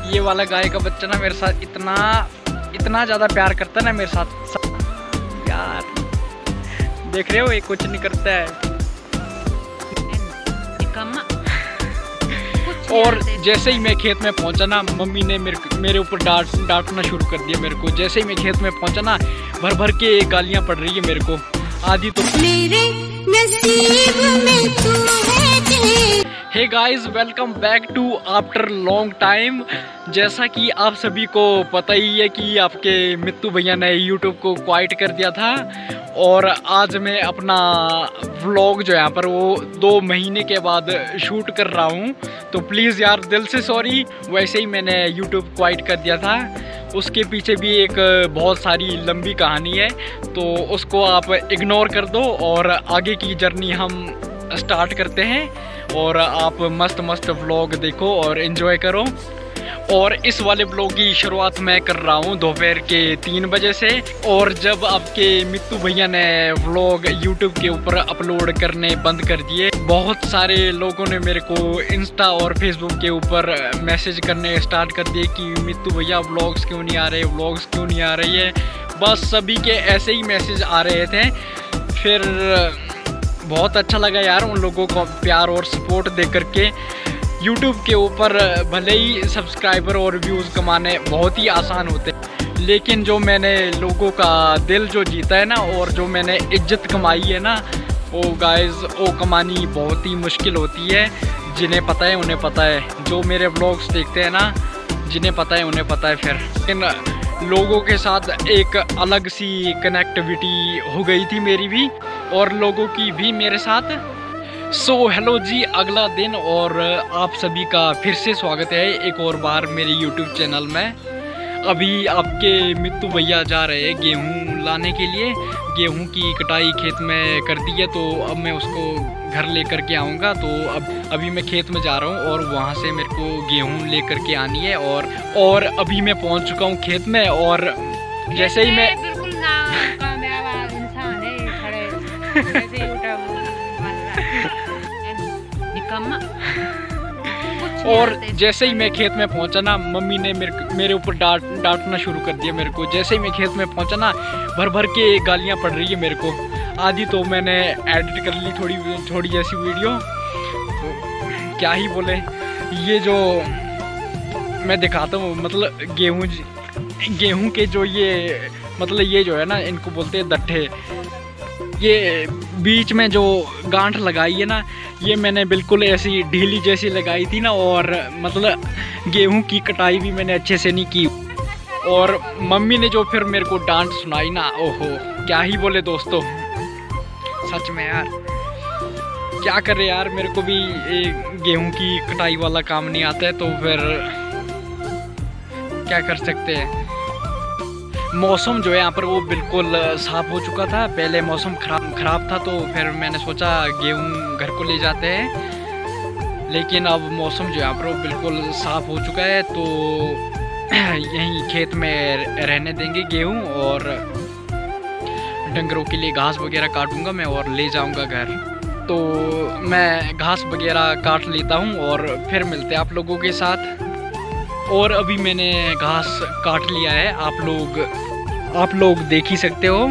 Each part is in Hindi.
ये वाला गाय का बच्चा ना मेरे साथ इतना ज़्यादा प्यार करता है ना मेरे साथ यार। देख रहे हो ये कुछ नहीं करता है। और जैसे ही मैं खेत में पहुंचा ना, मम्मी ने मेरे ऊपर डांटना शुरू कर दिया मेरे को। जैसे ही मैं खेत में पहुंचा ना, भर भर के गालियां पड़ रही है मेरे को। आधी तो मेरे नसीब में तू है। Hey guys, welcome back to after long time. जैसा कि आप सभी को पता ही है कि आपके मित्तू भैया ने यूट्यूब को क्वाइट कर दिया था और आज मैं अपना व्लॉग जो यहाँ पर वो 2 महीने के बाद शूट कर रहा हूँ। तो प्लीज़ यार दिल से सॉरी। वैसे ही मैंने यूट्यूब क्वाइट कर दिया था, उसके पीछे भी एक बहुत सारी लंबी कहानी है, तो उसको आप इग्नोर कर दो और आगे की जर्नी हम स्टार्ट करते हैं। और आप मस्त व्लॉग देखो और एंजॉय करो। और इस वाले ब्लॉग की शुरुआत मैं कर रहा हूँ दोपहर के 3 बजे से। और जब आपके मित्तू भैया ने व्लॉग यूट्यूब के ऊपर अपलोड करने बंद कर दिए, बहुत सारे लोगों ने मेरे को इंस्टा और फेसबुक के ऊपर मैसेज करने स्टार्ट कर दिए कि मित्तू भैया व्लॉग्स क्यों नहीं आ रहे, व्लॉग्स क्यों नहीं आ रही है। बस सभी के ऐसे ही मैसेज आ रहे थे। फिर बहुत अच्छा लगा यार उन लोगों को प्यार और सपोर्ट दे करके। यूट्यूब के ऊपर भले ही सब्सक्राइबर और व्यूज़ कमाने बहुत ही आसान होते हैं, लेकिन जो मैंने लोगों का दिल जो जीता है ना और जो मैंने इज्जत कमाई है ना, वो गाइस वो कमानी बहुत ही मुश्किल होती है। जिन्हें पता है उन्हें पता है, जो मेरे व्लॉग्स देखते हैं ना, जिन्हें पता है उन्हें पता है। फिर इन लोगों के साथ एक अलग सी कनेक्टिविटी हो गई थी मेरी भी और लोगों की भी मेरे साथ। सो हेलो जी, अगला दिन और आप सभी का फिर से स्वागत है एक और बार मेरे यूट्यूब चैनल में। अभी आपके मित्तू भैया जा रहे हैं गेहूं लाने के लिए। गेहूं की कटाई खेत में कर दी है, तो अब मैं उसको घर लेकर के आऊँगा। तो अभी मैं खेत में जा रहा हूँ और वहाँ से मेरे को गेहूं लेकर के आनी है। और अभी मैं पहुँच चुका हूँ खेत में। और जैसे ही मैं और जैसे ही मैं खेत में पहुंचा ना, मम्मी ने मेरे ऊपर डांटना शुरू कर दिया मेरे को। जैसे ही मैं खेत में पहुंचा ना, भर भर के गालियां पड़ रही है मेरे को। आधी तो मैंने एडिट कर ली थोड़ी जैसी वीडियो, तो क्या ही बोले। ये जो मैं दिखाता हूँ, मतलब गेहूं के जो ये मतलब ये जो है ना, इनको बोलते हैं दट्ठे। ये बीच में जो गांठ लगाई है ना, ये मैंने बिल्कुल ऐसी ढीली जैसी लगाई थी ना। और मतलब गेहूं की कटाई भी मैंने अच्छे से नहीं की। और मम्मी ने जो फिर मेरे को डांट सुनाई ना, ओहो क्या ही बोले दोस्तों। सच में यार क्या करे यार, मेरे को भी गेहूं की कटाई वाला काम नहीं आता है, तो फिर क्या कर सकते हैं। मौसम जो है यहाँ पर वो बिल्कुल साफ़ हो चुका था। पहले मौसम खराब था, तो फिर मैंने सोचा गेहूं घर को ले जाते हैं, लेकिन अब मौसम जो यहाँ पर वो बिल्कुल साफ़ हो चुका है। तो यहीं खेत में रहने देंगे गेहूं और डंगरों के लिए घास वगैरह काटूंगा मैं और ले जाऊंगा घर। तो मैं घास वगैरह काट लेता हूँ और फिर मिलते हैं आप लोगों के साथ। और अभी मैंने घास काट लिया है, आप लोग देख ही सकते हो।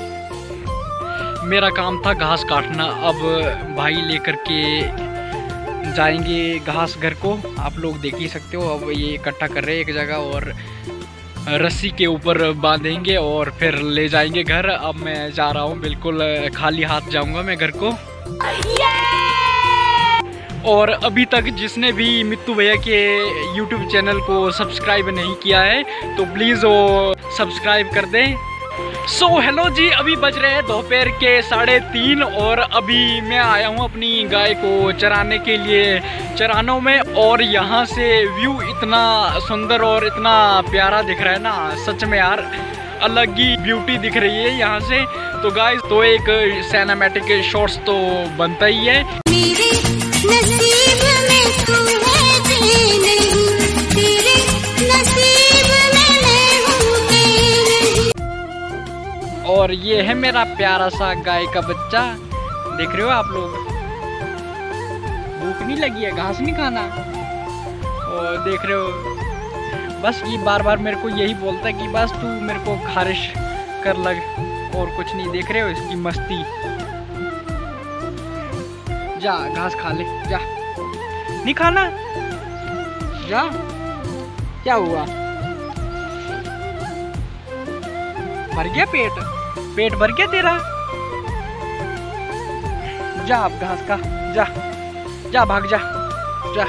मेरा काम था घास काटना। अब भाई लेकर के जाएंगे घास घर को, आप लोग देख ही सकते हो। अब ये इकट्ठा कर रहे हैं एक जगह और रस्सी के ऊपर बांधेंगे और फिर ले जाएंगे घर। अब मैं जा रहा हूँ, बिल्कुल खाली हाथ जाऊँगा मैं घर को। और अभी तक जिसने भी मित्तू भैया के YouTube चैनल को सब्सक्राइब नहीं किया है, तो प्लीज़ वो सब्सक्राइब कर दें। सो हेलो जी, अभी बज रहे हैं दोपहर के 3:30 और अभी मैं आया हूँ अपनी गाय को चराने के लिए चरानों में। और यहाँ से व्यू इतना सुंदर और इतना प्यारा दिख रहा है ना, सच में यार अलग ही ब्यूटी दिख रही है यहाँ से। तो गाइस, तो एक सिनेमैटिक शॉट्स तो बनता ही है। नसीब में तू है नहीं, तेरे नसीब में मैं हूँ नहीं। और ये है मेरा प्यारा सा गाय का बच्चा, देख रहे हो आप लोग। भूख नहीं लगी है, घास नहीं खाना। और देख रहे हो बस ये बार बार मेरे को यही बोलता है कि बस तू मेरे को खारिश कर लग, और कुछ नहीं। देख रहे हो इसकी मस्ती। जा घास खा ले, जा। नहीं खाना, जा। क्या हुआ, भर गया पेट? पेट भर गया तेरा? जा अब घास खा, जा जा, भाग जा जा।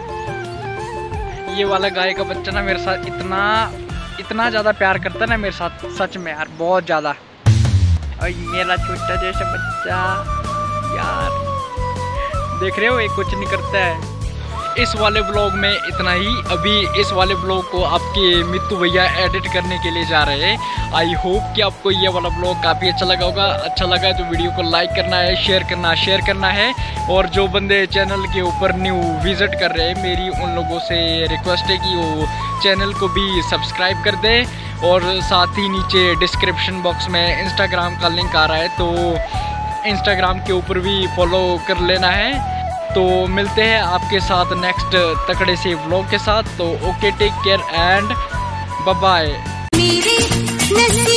ये वाला गाय का बच्चा ना मेरे साथ इतना ज्यादा प्यार करता है ना मेरे साथ, सच में यार, बहुत ज्यादा। और मेरा छोटा जैसा बच्चा यार, देख रहे हो ये कुछ नहीं करता है। इस वाले ब्लॉग में इतना ही। अभी इस वाले ब्लॉग को आपके मित्तू भैया एडिट करने के लिए जा रहे हैं। आई होप कि आपको ये वाला ब्लॉग काफ़ी अच्छा लगा होगा। अच्छा लगा तो वीडियो को लाइक करना है, शेयर करना है। और जो बंदे चैनल के ऊपर न्यू विजिट कर रहे हैं, मेरी उन लोगों से रिक्वेस्ट है कि वो चैनल को भी सब्सक्राइब कर दें। और साथ ही नीचे डिस्क्रिप्शन बॉक्स में इंस्टाग्राम का लिंक आ रहा है, तो इंस्टाग्राम के ऊपर भी फॉलो कर लेना है। तो मिलते हैं आपके साथ नेक्स्ट तकड़े से व्लॉग के साथ। तो okay, take care and bye bye.